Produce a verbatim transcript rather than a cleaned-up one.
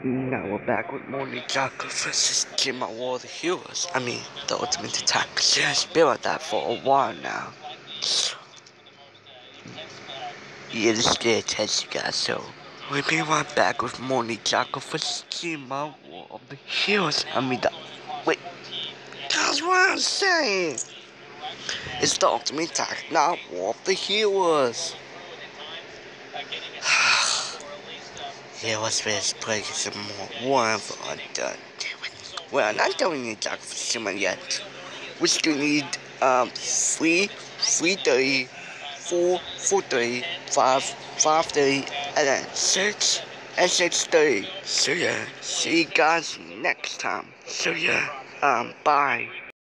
Now we're back with more Ninjago versus Kima War of the Heroes. I mean, the Ultimate Attack. Yeah, it's been like that for a while now. Yeah, this is the test, you guys. So, we'll be right back with more Ninjago versus Kima War of the Heroes. I mean, the. Wait. That's what I'm saying. It's the Ultimate Attack, not War of the Heroes. Yeah, let's just play some more War of Undone. Well, not doing Ninjago for Kima yet. We still need um three, three thirty, four, four thirty, five, five thirty, and then six and six thirty. So yeah, see you guys next time. So yeah, um, bye.